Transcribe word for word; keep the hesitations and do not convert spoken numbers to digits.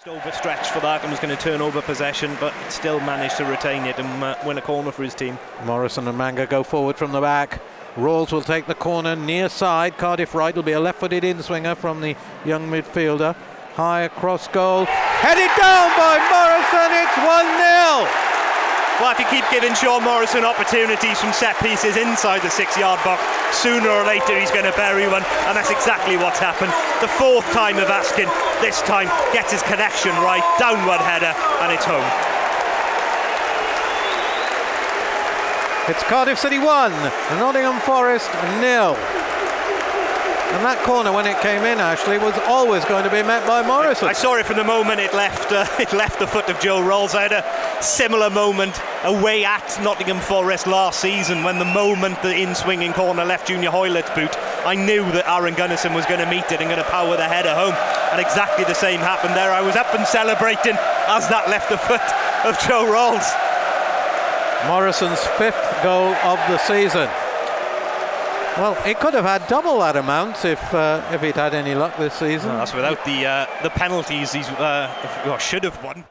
Overstretched for that and was going to turn over possession, but still managed to retain it and uh, win a corner for his team. Morrison and Manga go forward from the back. Rawls will take the corner near side. Cardiff right will be a left-footed in-swinger from the young midfielder. High across goal. Headed down by Morrison. It's one nil. Well, if you keep giving Sean Morrison opportunities from set pieces inside the six-yard box, sooner or later he's going to bury one, and that's exactly what's happened. The fourth time of asking, this time gets his connection right, downward header, and it's home. It's Cardiff City one, Nottingham Forest nil. And that corner, when it came in, Ashley, was always going to be met by Morrison. I saw it from the moment it left uh, it left the foot of Joe Rawls. I had a similar moment away at Nottingham Forest last season when the moment the in-swinging corner left Junior Hoylett's boot, I knew that Aaron Gunnison was going to meet it and going to power the header home. And exactly the same happened there. I was up and celebrating as that left the foot of Joe Rawls. Morrison's fifth goal of the season. Well, he could have had double that amount if uh, if he'd had any luck this season. Well, that's without the uh, the penalties he's uh, well, should have won.